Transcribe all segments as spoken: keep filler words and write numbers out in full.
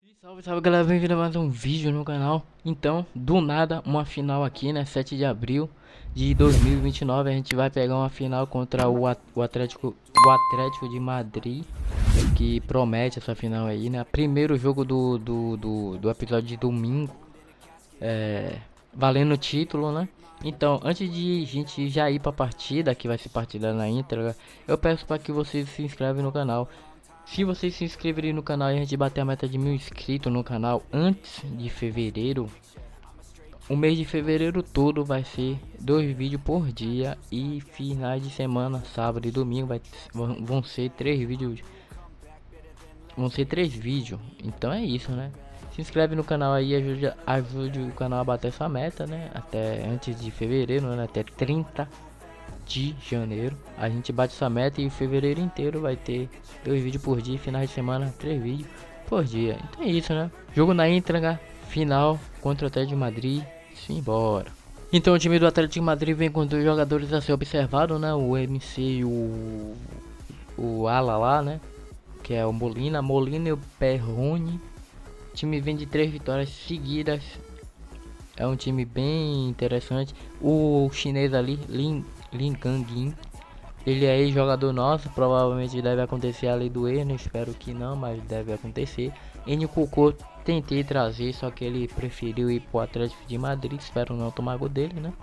Salve, salve galera, bem-vindo a mais um vídeo no canal. Então, do nada, uma final aqui, né, sete de abril de dois mil e vinte e nove. A gente vai pegar uma final contra o, At o Atlético o Atlético de Madrid, que promete essa final aí, né. Primeiro jogo do, do, do, do episódio de domingo, é, valendo o título, né. Então, antes de a gente já ir pra partida, que vai ser partida na íntegra, eu peço para que vocês se inscrevam no canal. Se vocês se inscreverem no canal e a gente bater a meta de mil inscritos no canal antes de fevereiro, o mês de fevereiro todo vai ser dois vídeos por dia, e finais de semana, sábado e domingo, vai, vão ser três vídeos. Vão ser três vídeos. Então é isso, né? Se inscreve no canal aí, ajude, ajude o canal a bater essa meta, né? Até antes de fevereiro, né? Até trinta de janeiro a gente bate essa meta, e o fevereiro inteiro vai ter dois vídeos por dia, finais de semana três vídeos por dia. Então é isso, né? Jogo na íntegra, final contra o Atlético de Madrid. Simbora. Então o time do Atlético de Madrid vem com dois jogadores a ser observado, né? O M C e o o ala lá, né? Que é o Molina, Molina e o Perrone. O time vem de três vitórias seguidas. É um time bem interessante. O chinês ali, Lin Lin Kangin, ele é ex-jogador nosso, provavelmente deve acontecer a lei do Erno, espero que não, mas deve acontecer. Nkunku tentei trazer, só que ele preferiu ir pro Atlético de Madrid, espero não tomar gol dele, né?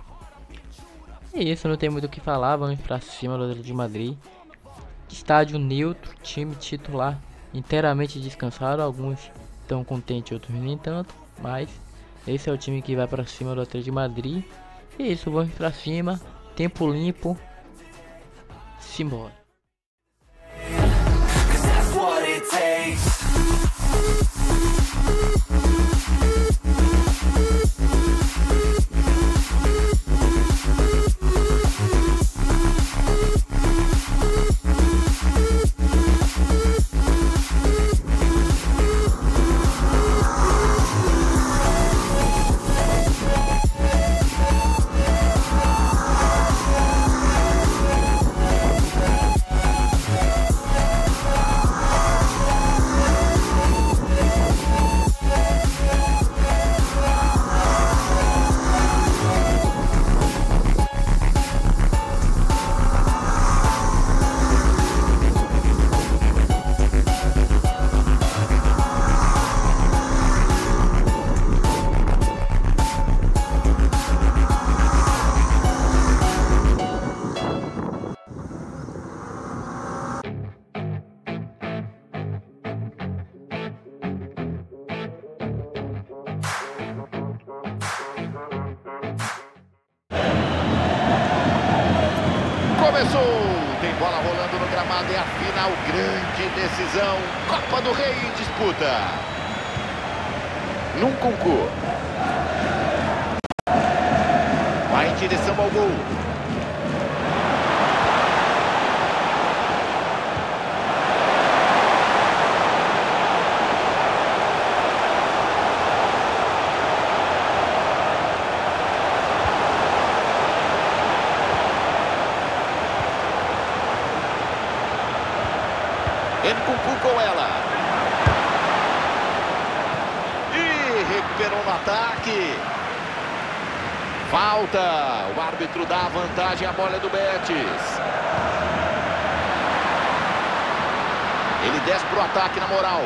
É isso, não tem muito o que falar, vamos pra cima do Atlético de Madrid. Estádio neutro, time titular inteiramente descansado, alguns estão contentes, outros nem tanto, mas esse é o time que vai pra cima do Atlético de Madrid. É isso, vamos pra cima. Tempo limpo, simbora. Começou, tem bola rolando no gramado, é a final, grande decisão, Copa do Rei em disputa. Nkunku vai em direção ao gol. Nkunku com ela. E recuperou no ataque. Falta. O árbitro dá a vantagem, a bola é do Betis. Ele desce pro ataque na moral.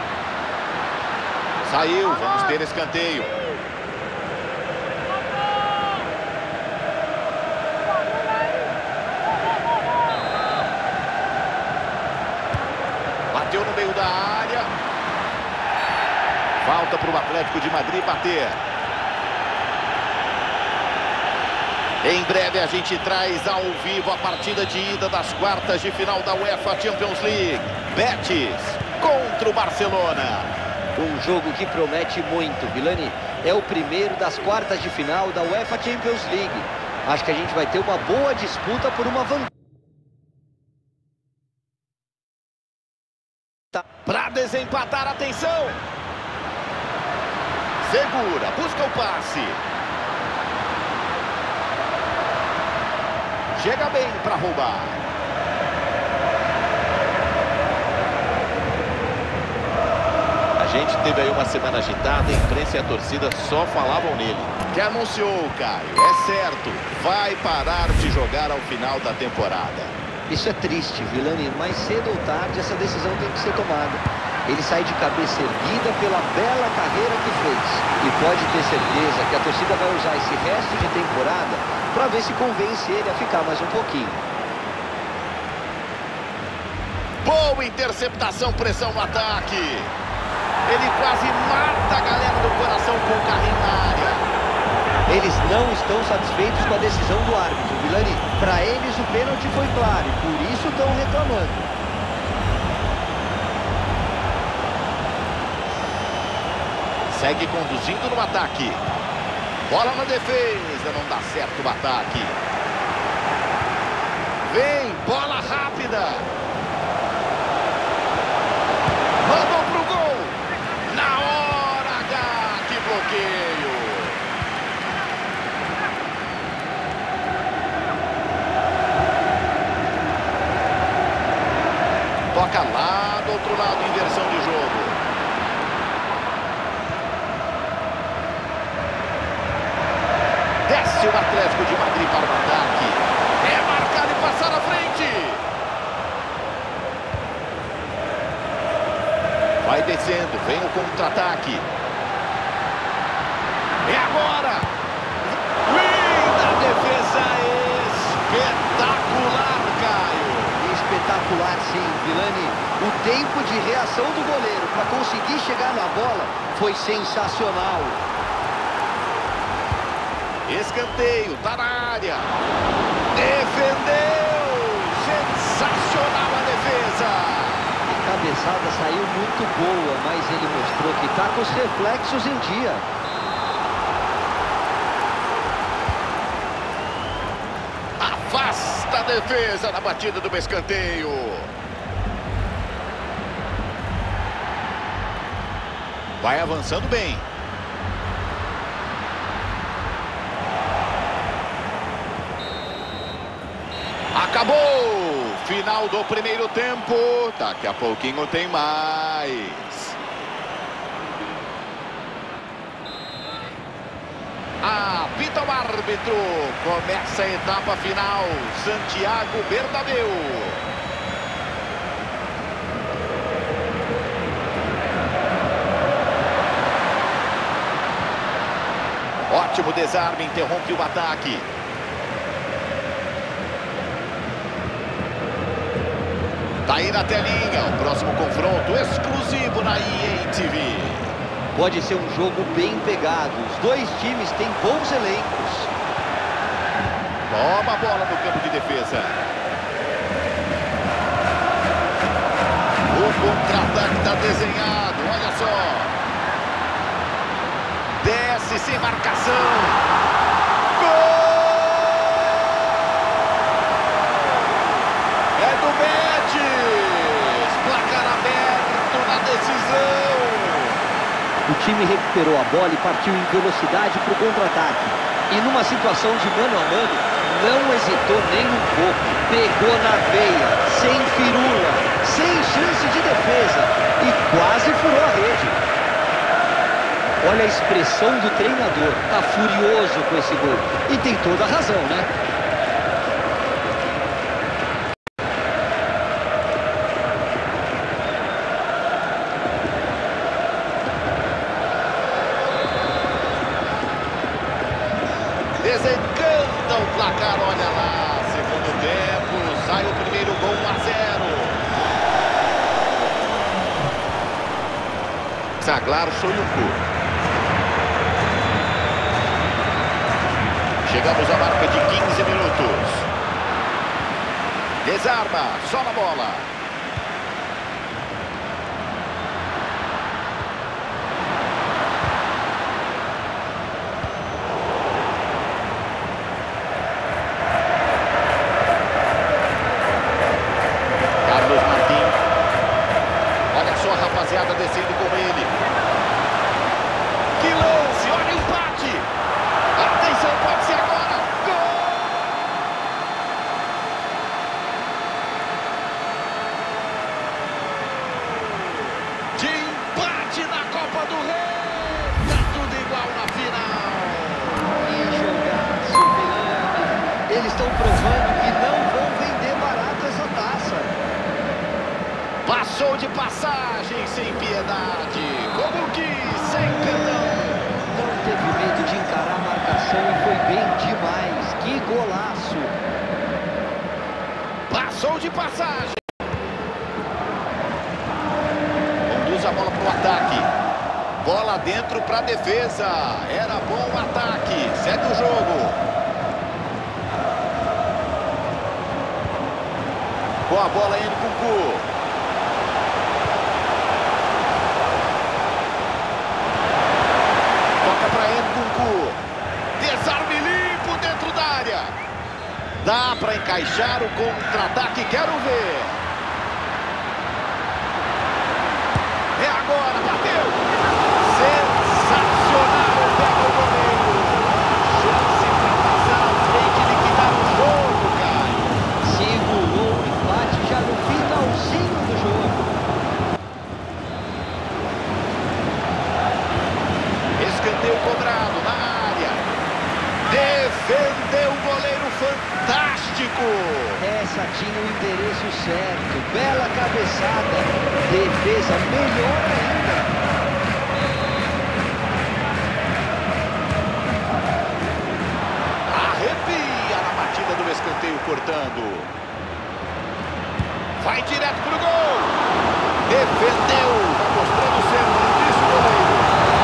Saiu, vamos ter escanteio. Bateu no meio da área. Falta para o Atlético de Madrid bater. Em breve a gente traz ao vivo a partida de ida das quartas de final da UEFA Champions League. Betis contra o Barcelona. Um jogo que promete muito, Vilani. É o primeiro das quartas de final da UEFA Champions League. Acho que a gente vai ter uma boa disputa por uma vantagem. Para desempatar, atenção. Segura, busca o passe. Chega bem para roubar. gente teve aí uma semana agitada, a imprensa e a torcida só falavam nele. Que anunciou, Caio, é certo, vai parar de jogar ao final da temporada. Isso é triste, Villani, mas cedo ou tarde essa decisão tem que ser tomada. Ele sai de cabeça erguida pela bela carreira que fez. E pode ter certeza que a torcida vai usar esse resto de temporada para ver se convence ele a ficar mais um pouquinho. Boa interceptação, pressão no ataque. Ele quase mata a galera do coração com o carrinho na área. Eles não estão satisfeitos com a decisão do árbitro, Villani. Para eles o pênalti foi claro e por isso estão reclamando. Segue conduzindo no ataque. Bola na defesa, não dá certo o ataque. Vem, bola rápida. Mandou pro gol. Na hora H, que bloqueio. Toca lá do outro lado, inversão de jogo. Desce o Atlético de Madrid para o ataque. É marcar e passar à frente. Vai descendo, vem o contra-ataque. É agora. Linda defesa, espetacular, Caio. Espetacular, sim, Villani. O tempo de reação do goleiro para conseguir chegar na bola foi sensacional. Escanteio, tá na área. Defendeu. Sensacional a defesa. A cabeçada saiu muito boa, mas ele mostrou que tá com os reflexos em dia. Afasta a defesa na batida do escanteio. Vai avançando bem. Acabou! Final do primeiro tempo. Daqui a pouquinho tem mais. Apita o árbitro. Começa a etapa final. Santiago Bernabéu. Ótimo desarme, interrompe o ataque. Tá aí na telinha, o próximo confronto exclusivo na E A T V. Pode ser um jogo bem pegado. Os dois times têm bons elencos. Toma a bola no campo de defesa. O contra-ataque está desenhado, olha só. Desce sem marcação. Gol! É do Betis. Placar aberto na decisão. O time recuperou a bola e partiu em velocidade para o contra-ataque. E numa situação de mano a mano, não hesitou nem um pouco. Pegou na veia, sem firula, sem chance de defesa e quase furou a rede. Olha a expressão do treinador, tá furioso com esse gol. E tem toda a razão, né? Desencanta o placar, olha lá. Segundo tempo, sai o primeiro gol, um a zero. Saglar Soyuncu. Chegamos à marca de quinze minutos. Desarma, só na bola. Carlos Martin. Olha só a rapaziada descendo com ele. Que lance, olha o empate. Atenção, pode ser agora. Gol! Passou de passagem sem piedade. Como quis, sem perdão. Não teve medo de encarar a marcação e foi bem demais. Que golaço. Passou de passagem. Conduz a bola para o ataque. Bola dentro para a defesa. Era bom o ataque. Segue o jogo. Com a bola indo com o Nkunku. Toca para Nkunku. Desarme limpo dentro da área. Dá para encaixar o contra-ataque. Quero ver. É agora. Bateu. Sensacional. Pega o goleiro. Chance para passar à frente e liquidar o jogo, Caio. Segurou o empate já no finalzinho do jogo. Escanteio cobrado na área. Defendeu o goleiro, fantástico. Essa tinha o endereço certo. Bela cabeçada. Defesa melhor ainda. Arrepia na batida do escanteio cortando. Vai direto pro gol. Defendeu. Tá mostrando o serviço do goleiro.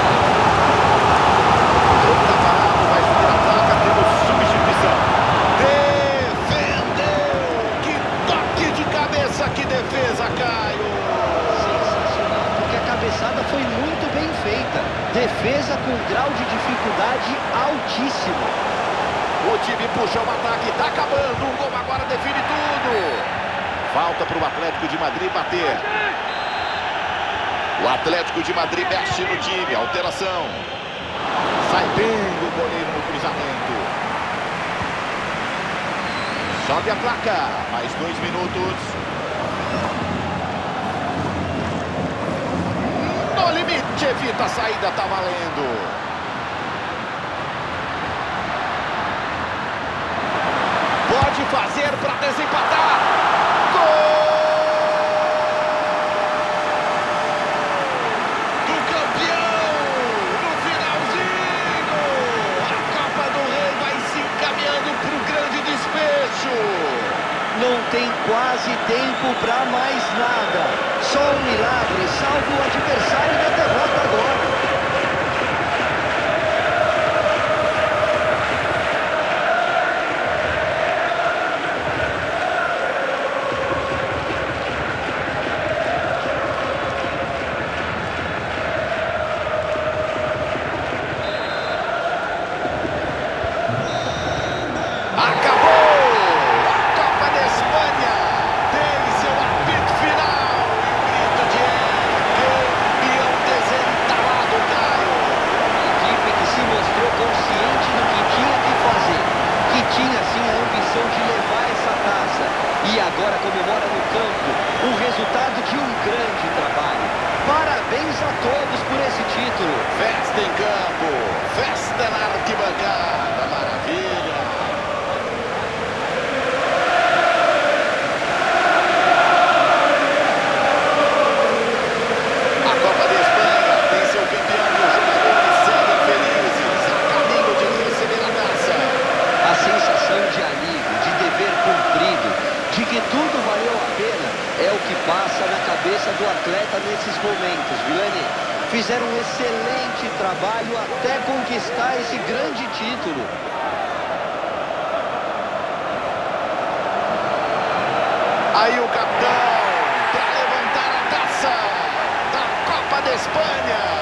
O jogo tá parado, vai subir a placa, temos substituição. Defendeu. Que toque de cabeça, que defesa, Caio. Sensacional, porque a cabeçada foi muito bem feita. Defesa com grau de dificuldade altíssimo. O time puxa o ataque, tá acabando. Um gol agora define tudo. Falta para o Atlético de Madrid bater. O Atlético de Madrid mexe no time. Alteração. Sai bem o goleiro no cruzamento. Sobe a placa. Mais dois minutos. No limite, evita a saída, tá valendo. Pode fazer para desempatar. Gol do campeão no finalzinho. A Copa do Rei vai se encaminhando para o grande desfecho. Não tem quase tempo para mais nada. Só um milagre salva o adversário da derrota agora. E agora comemora no campo o resultado de um grande trabalho. Parabéns a todos por esse título. Festa em campo, festa na arquibancada, maravilha. A Copa da Espanha tem seu campeão e os jogadores seguem felizes a caminho de receber a taça. A sensação de alívio, de dever cumprido, de que tudo valeu a pena, é o que passa na cabeça do atleta nesses momentos, Vilani. Fizeram um excelente trabalho até conquistar esse grande título. Aí o capitão para levantar a taça da Copa da Espanha.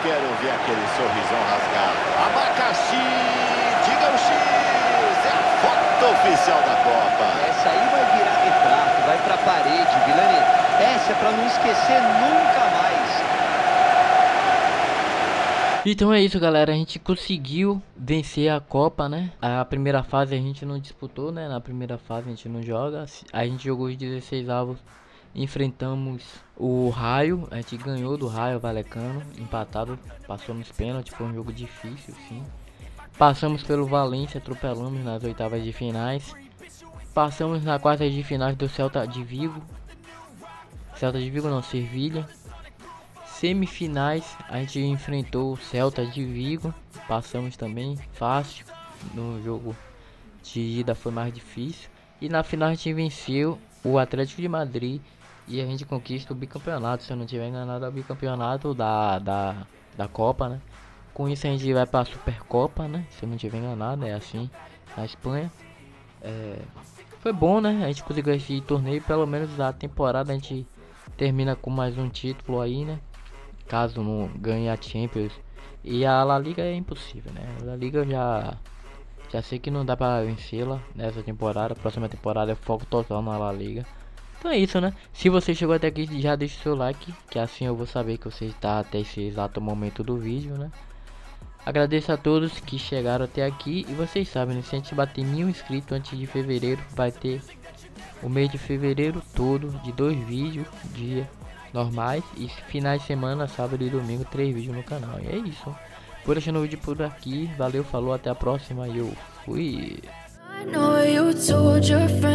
quero ver aquele sorrisão rasgado. Abacaxi, diga o X, é a foto oficial da Copa. Essa aí vai virar retrato, vai pra parede, Vilani. Essa é pra não esquecer nunca mais. Então é isso, galera, a gente conseguiu vencer a Copa, né? A primeira fase a gente não disputou, né? Na primeira fase a gente não joga. A gente jogou os dezesseis avos, enfrentamos o Raio, a gente ganhou do Raio Valecano, empatado, passou nos pênaltis, foi um jogo difícil, sim. Passamos pelo Valência, atropelamos nas oitavas de finais. Passamos na quarta de finais do Celta de Vigo. Celta de Vigo não, Sevilha. Semifinais, a gente enfrentou o Celta de Vigo, passamos também fácil, no jogo de ida foi mais difícil. E na final a gente venceu o Atlético de Madrid e a gente conquista o bicampeonato, se eu não tiver enganado, é o bicampeonato da, da, da Copa, né? Com isso a gente vai para a Supercopa, né? Se eu não tiver enganado, é assim, na Espanha. É, foi bom, né? A gente conseguiu esse torneio, pelo menos a temporada a gente termina com mais um título aí, né? Caso não ganhe a Champions. E a La Liga é impossível, né? A La Liga eu já já sei que não dá pra vencê-la nessa temporada. Próxima temporada é foco total na La Liga. Então é isso, né? Se você chegou até aqui, já deixa o seu like, que assim eu vou saber que você está até esse exato momento do vídeo, né? Agradeço a todos que chegaram até aqui. E vocês sabem, né? Se a gente bater mil inscritos antes de fevereiro, vai ter o mês de fevereiro todo de dois vídeos dia normais e finais de semana, sábado e domingo, três vídeos no canal. E é isso. Por deixando o vídeo por aqui. Valeu, falou, até a próxima e eu fui.